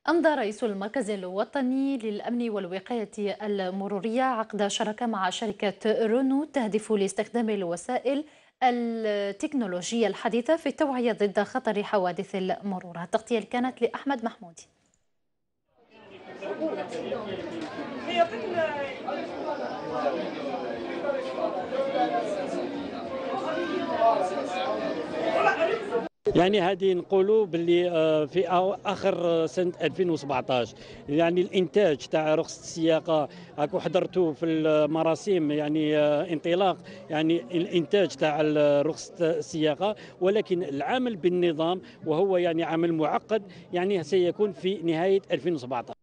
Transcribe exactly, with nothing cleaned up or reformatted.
أمضى رئيس المركز الوطني للأمن والوقاية المرورية عقد شراكة مع شركة رونو تهدف لاستخدام الوسائل التكنولوجية الحديثة في التوعية ضد خطر حوادث المرور. التغطية كانت لأحمد محمودي. يعني هذه نقولوا باللي آه، في أو- اخر سنه ألفين وسبعطاش يعني الانتاج تاع رخصه السياقه راكو حضرتوا في المراسيم، يعني آه، انطلاق يعني الانتاج تاع ال- رخصه السياقه، ولكن العمل بالنظام وهو يعني عمل معقد يعني سيكون في نهايه ألفين وسبعطاش.